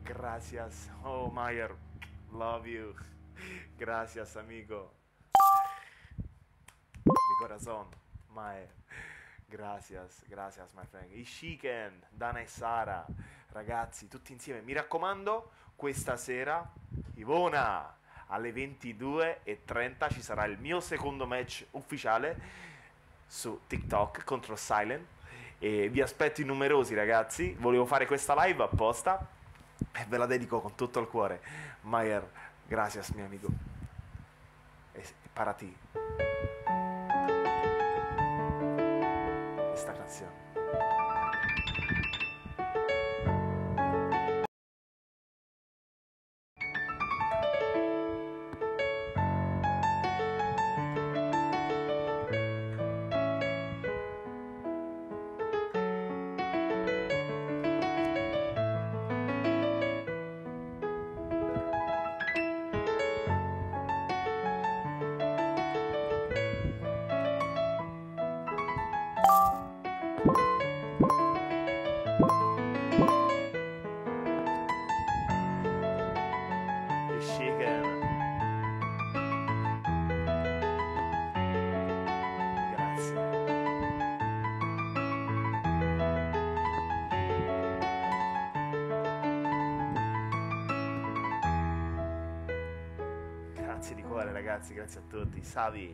Gracias. Oh, Mayer. Love you. Gracias, amigo. Mi corazón. Mayer. Gracias, gracias, my friend. Ishiken, Dana e Sara. Ragazzi, tutti insieme. Mi raccomando, questa sera, Ivona, alle 22:30 ci sarà il mio secondo match ufficiale su TikTok contro Silent. E vi aspetto in numerosi, ragazzi. Volevo fare questa live apposta e ve la dedico con tutto il cuore. Mayer, gracias, mio amico. E para ti. Questa canzone. Shaken. Grazie. Grazie di cuore, ragazzi, grazie a tutti. Savi.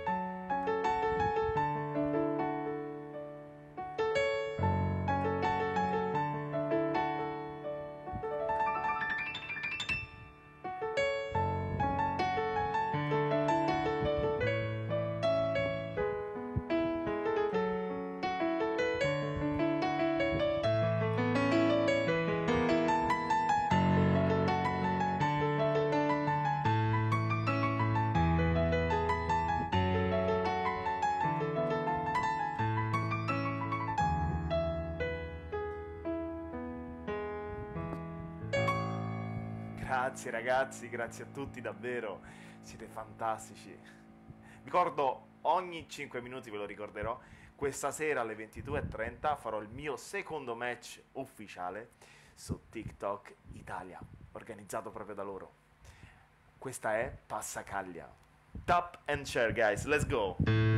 Grazie ragazzi, grazie a tutti davvero, siete fantastici. Ricordo ogni 5 minuti, ve lo ricorderò, questa sera alle 22:30 farò il mio secondo match ufficiale su TikTok Italia, organizzato proprio da loro. Questa è Passacaglia. Tap and share guys, let's go!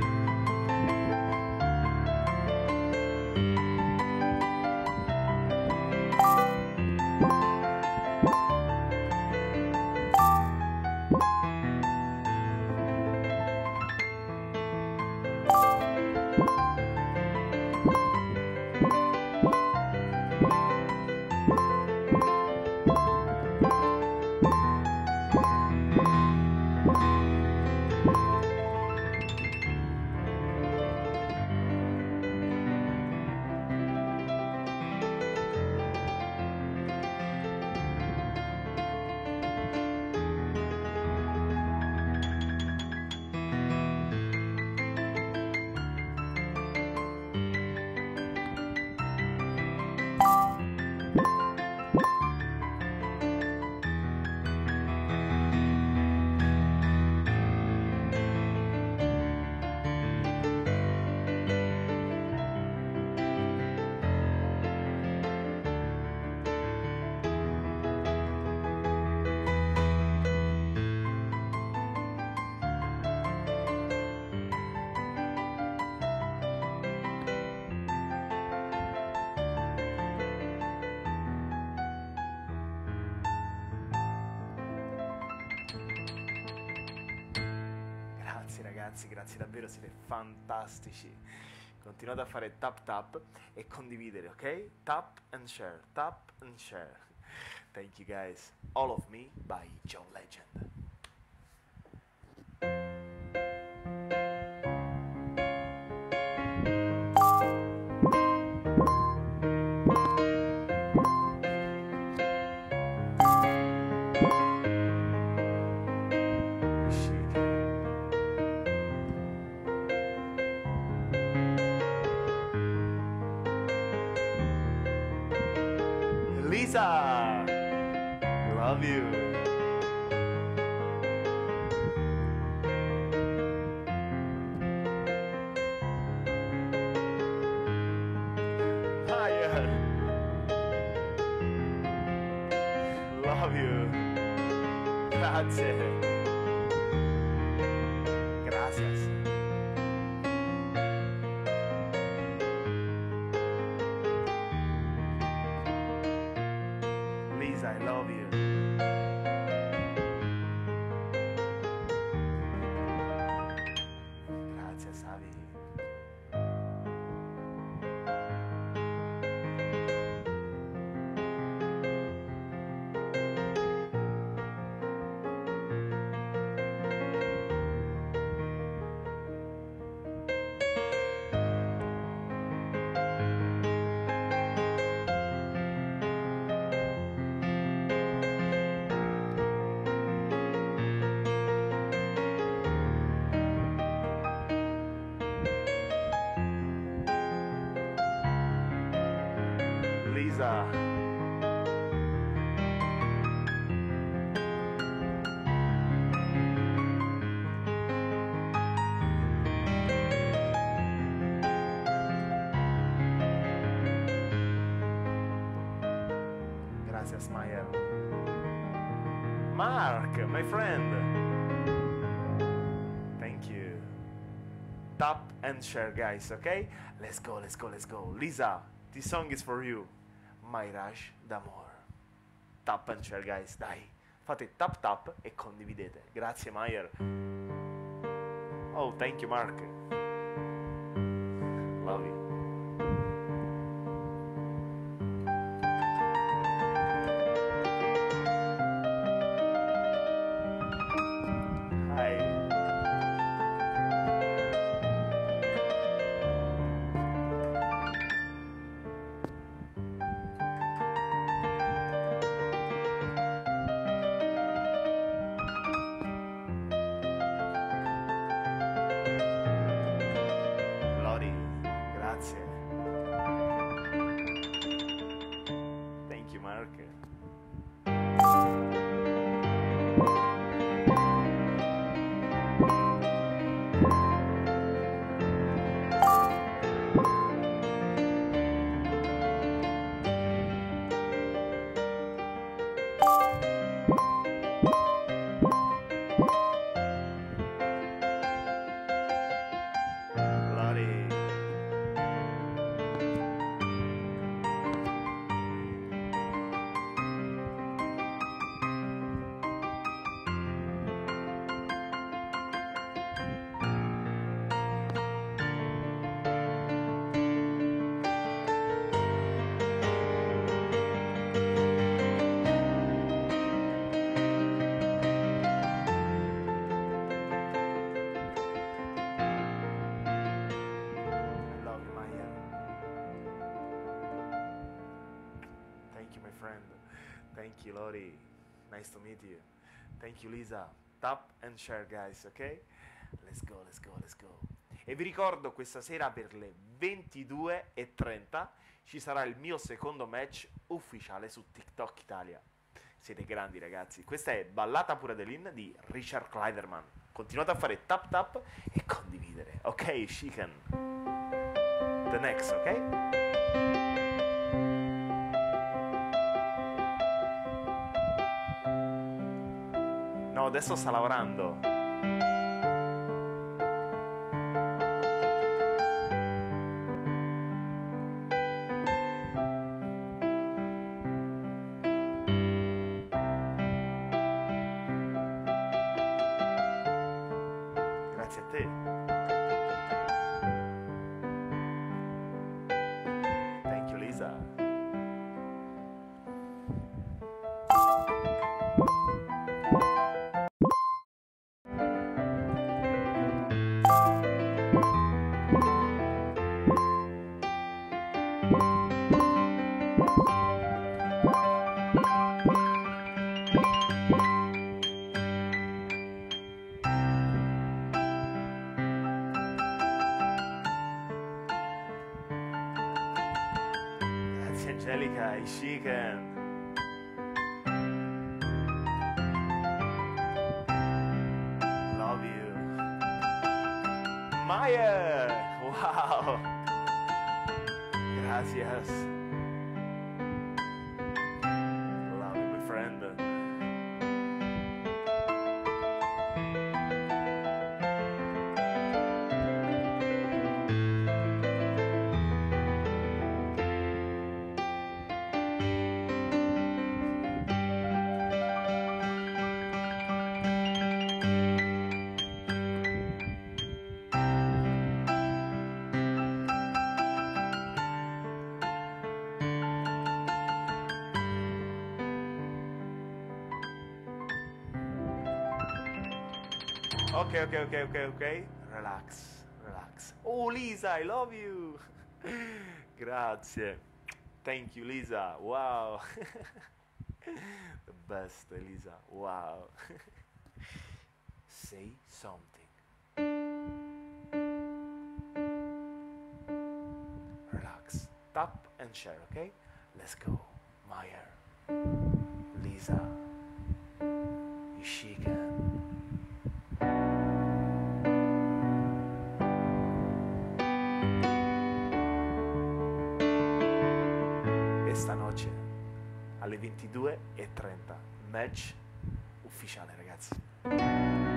Grazie ragazzi, grazie davvero, siete fantastici. Continuate a fare tap tap e condividere, ok? Tap and share, tap and share. Thank you guys. All of Me by John Legend. Lisa, love you. Fire. Grazie. Gracias. Lisa, I love you. Grazie, Savi. Lisa. Gracias, Mayer. Mark, my friend. Thank you. Tap and share, guys, okay? Let's go, let's go, let's go. Lisa, this song is for you. My Rush d'amore. Tap and share, guys, dai. Fate tap tap e condividete. Grazie, Mayer. Oh, thank you, Mark. Love you. Grazie. Thank you, Mark. Thank you, Lori. Nice to meet you. Thank you, Lisa. Tap and share, guys, ok? Let's go, let's go, let's go. E vi ricordo, questa sera per le 22:30 ci sarà il mio secondo match ufficiale su TikTok Italia. Siete grandi, ragazzi. Questa è Ballata Pura dell'In di Richard Kleiderman. Continuate a fare tap tap e condividere. Ok, Chicken. The next, ok? No, adesso sta lavorando. Grazie a te. Thank you, Lisa. Angelica, I Chicken. Love you. Maya! Wow! Gracias. Love you, my friend. Ok, ok, ok, ok, ok. Relax, relax. Oh, Lisa, I love you. Grazie. Thank you, Lisa. Wow. The best, Elisa. Wow. Say something. Relax. Tap and share, okay? Let's go. Meyer. Lisa. Ishiken. E stanotte alle 22:30 match ufficiale, ragazzi.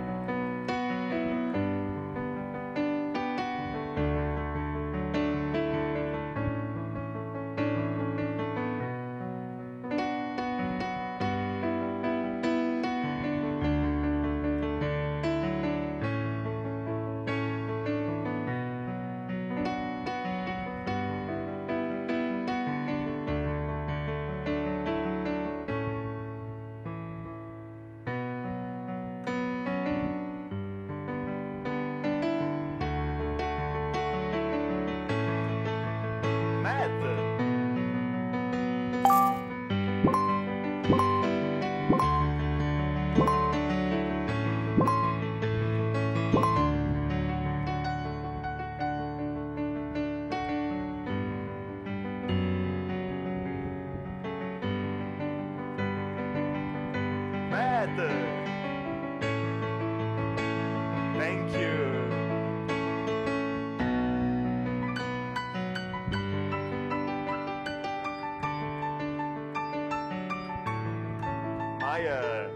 Matt. Matt. Thank you. Maya.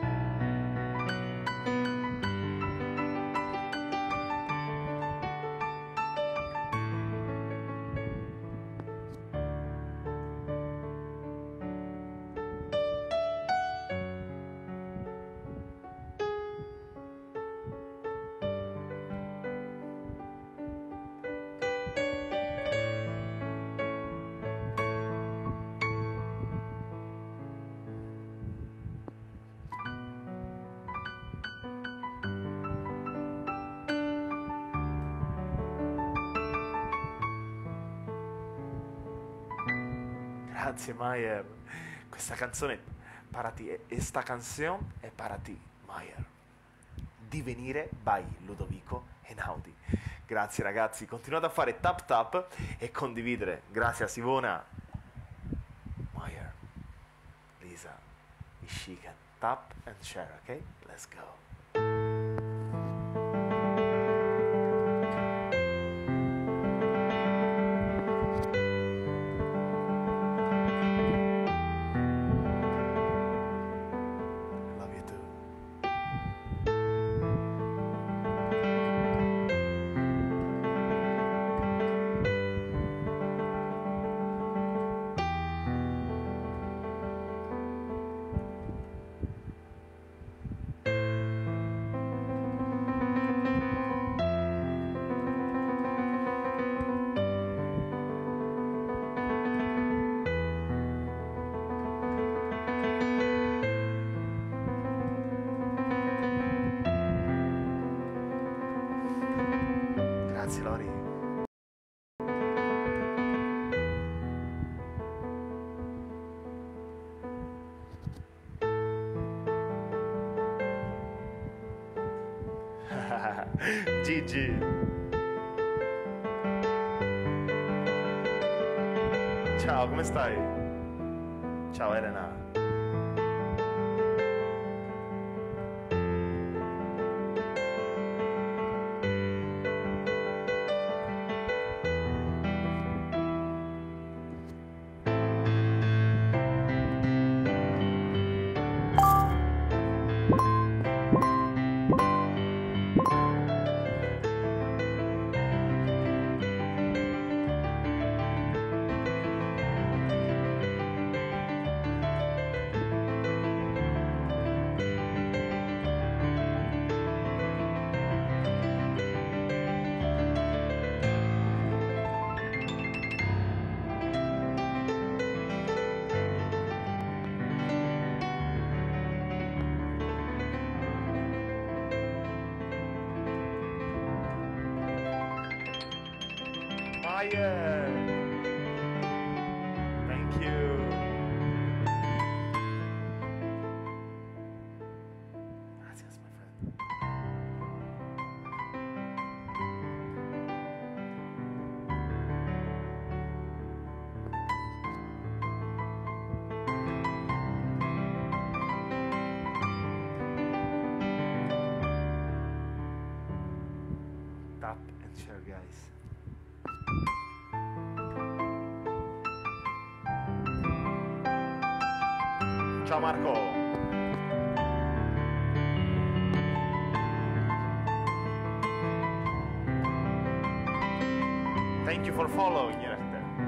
Grazie Mayer. Questa canzone para ti e sta canzone è para ti, Mayer. Divenire by Ludovico Einaudi. Grazie ragazzi, continuate a fare tap tap e condividere. Grazie a Sivona. Mayer, Lisa, Ishiken. Tap and share, ok? Let's go. Love you too. Grazie Lori. Gigi. Ciao, come stai? Ciao Elena. Maya. Thank you. Gracias, my friend. Tap and share, guys. Ciao Marco. Thank you for following, Irette.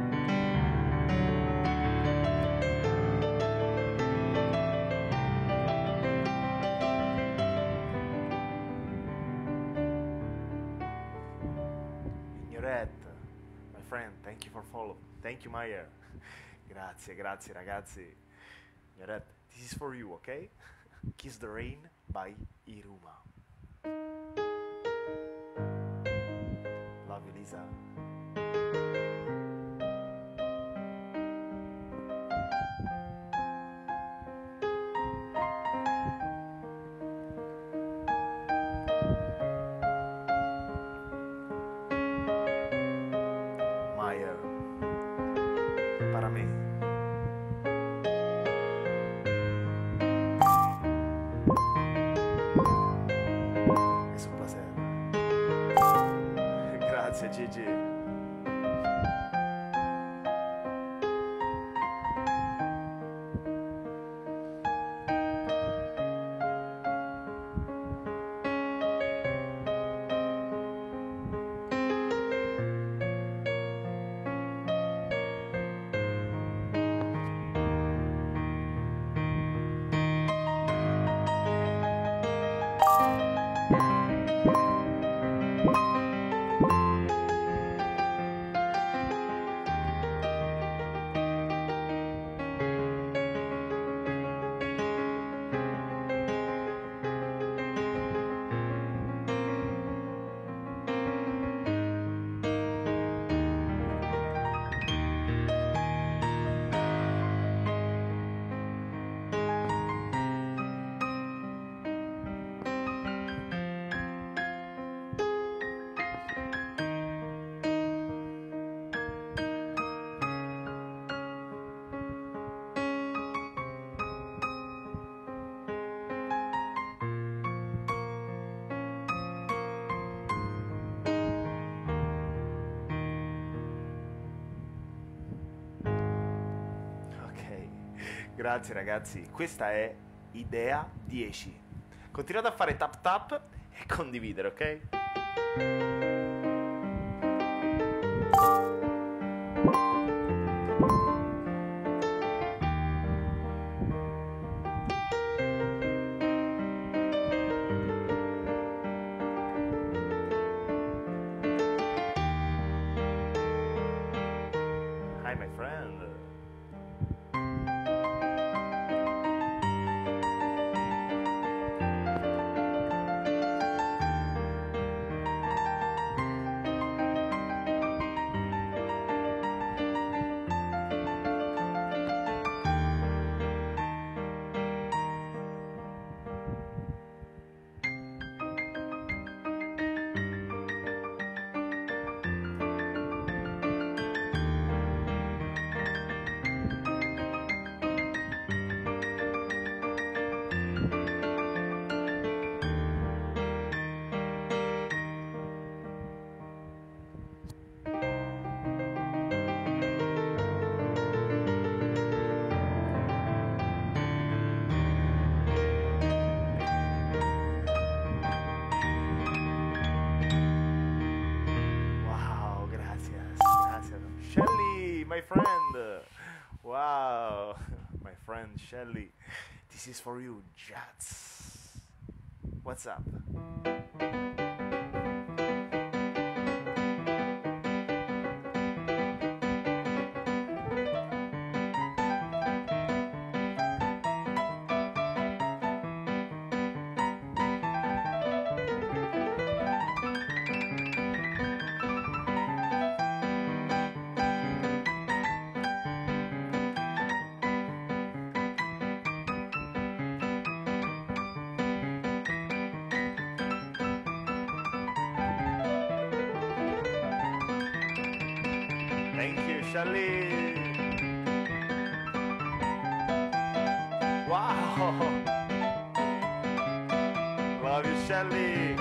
Ignorette, my friend, thank you for follow. Thank you, Maya. Grazie, grazie ragazzi. Ignorette, this is for you, okay? Kiss the Rain by Iruma. Love you, Lisa. Maya, para mí. Es un placer. Grazie, Gigi. Grazie ragazzi, questa è Idea 10. Continuate a fare tap tap e condividere, ok? Hi my friend. Shelly, my friend. Wow, my friend Shelly. This is for you, Jats. What's up? Thank you, Shelly. Wow. Love you, Shelly.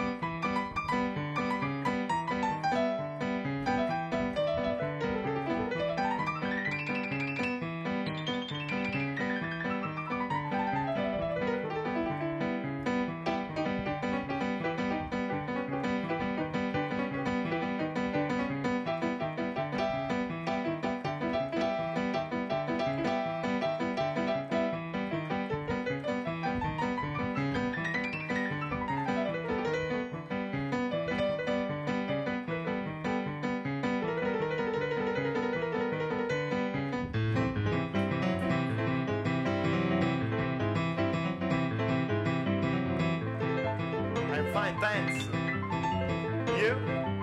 I'm fine, thanks. You?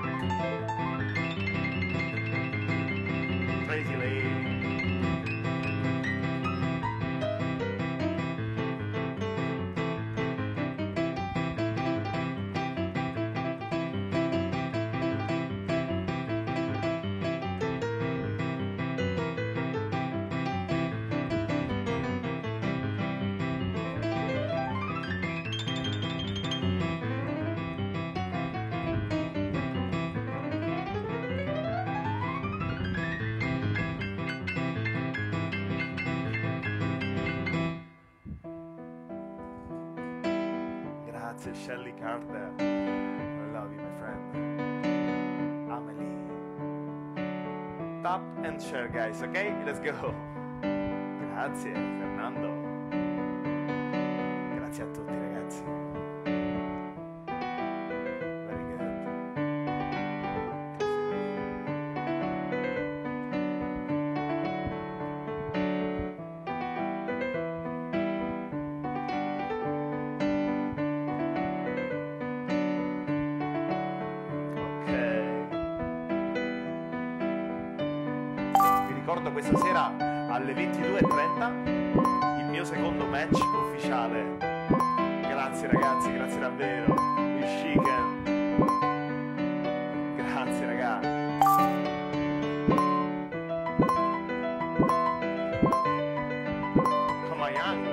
Crazy lady. Grazie, Shelly Carter. I love you, my friend. Amelie. Tap and share, guys, ok? Let's go. Grazie, Fernando. Grazie a tutti, ragazzi. Very good. Vi ricordo questa sera alle 22:30 il mio secondo match ufficiale. Grazie ragazzi, grazie davvero. Il Chicken. Grazie ragazzi. Come on, Young.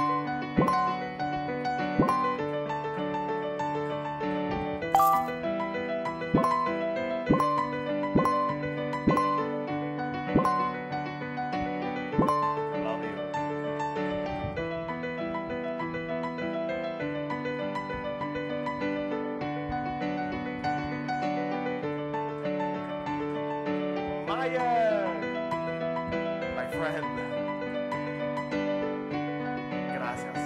My friend. Gracias.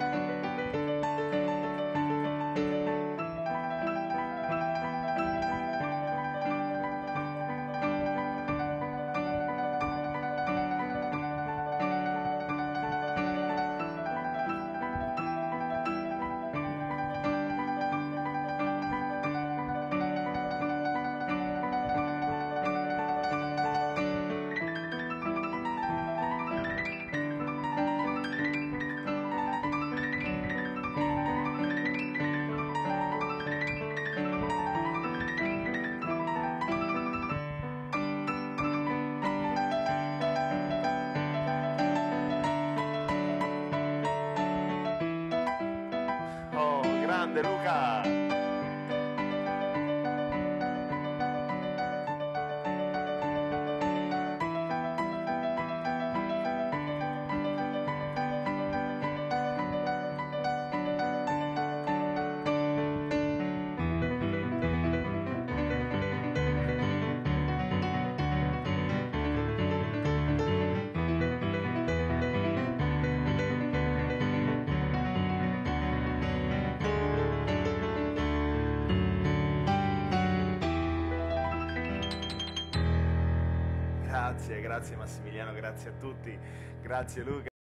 Grande Luca! Grazie Massimiliano, grazie a tutti, grazie Luca.